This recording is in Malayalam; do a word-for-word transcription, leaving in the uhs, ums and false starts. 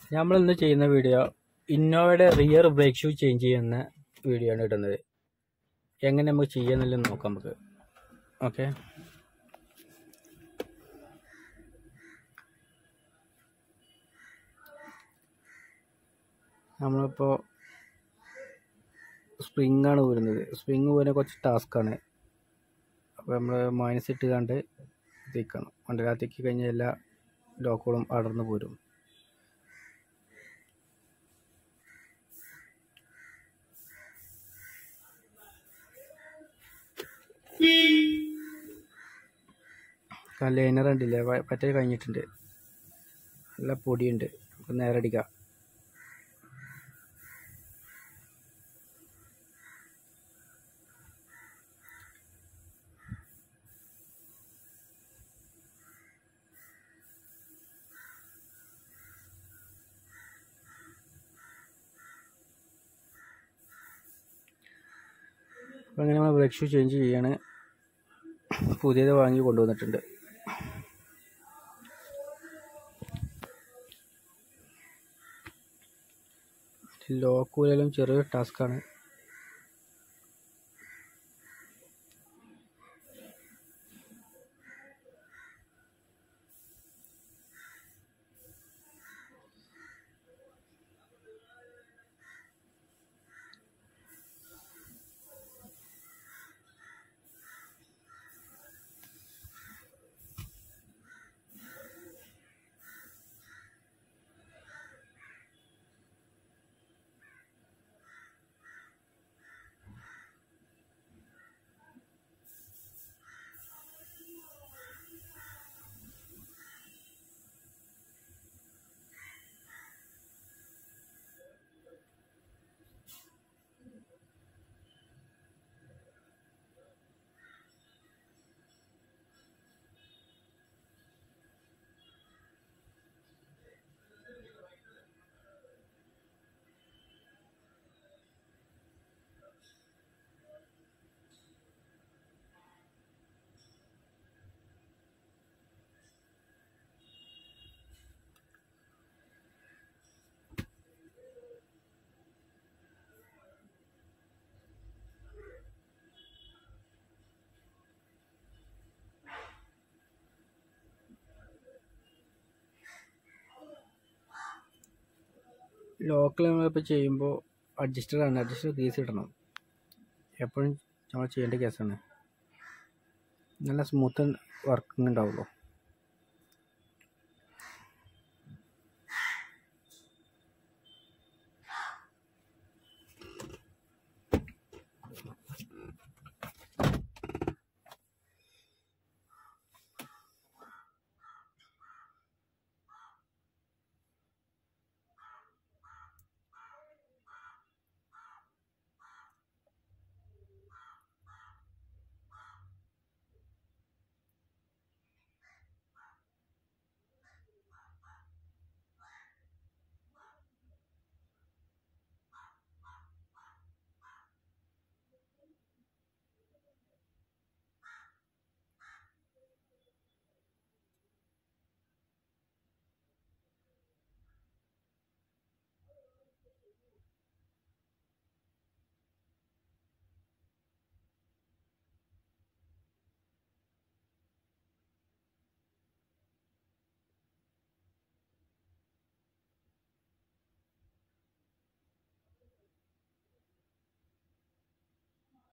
നമ്മൾ ഇന്ന് ചെയ്യുന്ന വീഡിയോ ഇന്നോവയുടെ റിയർ ബ്രേക്ക് ഷൂ ചേഞ്ച് ചെയ്യുന്ന വീഡിയോ ആണ് ഇടുന്നത്. എങ്ങനെ നമുക്ക് ചെയ്യാന്നുള്ളത് നോക്കാം നമുക്ക്. ഓക്കെ, നമ്മളിപ്പോൾ സ്പ്രിങ് ആണ് ഊരുന്നത്. സ്പ്രിങ് ഊരാൻ കുറച്ച് ടാസ്ക്കാണ്. അപ്പോൾ നമ്മൾ മൈനസ് ഇട്ട് കണ്ട് എത്തിക്കണം. വണ്ടിക്കകത്തേക്ക് കഴിഞ്ഞാൽ എല്ലാ ലോക്കുകളും അടർന്നു പോരും. ലൈനർ ഉണ്ടില്ലേ, പറ്റേ കഴിഞ്ഞിട്ടുണ്ട്. നല്ല പൊടിയുണ്ട്. നമുക്ക് നേരെ അടിക്കാം. അപ്പോൾ അങ്ങനെ നമ്മൾ ബ്രേക്ക് ഷൂ ചേഞ്ച് ചെയ്യാണ്. പുതിയത് വാങ്ങി കൊണ്ടുവന്നിട്ടുണ്ട്. ലോക്ക് ഊരലും ചെറിയൊരു ടാസ്ക്കാണ്. ലോക്കിൽ നമ്മളിപ്പോൾ ചെയ്യുമ്പോൾ അഡ്ജസ്റ്ററാണ്. അഡ്ജസ്റ്റർ ഗ്രീസ് ഇടണം. എപ്പോഴും നമ്മൾ ചെയ്യേണ്ട കേസാണ്. നല്ല സ്മൂത്ത് വർക്കിംഗ് ഉണ്ടാവുള്ളൂ.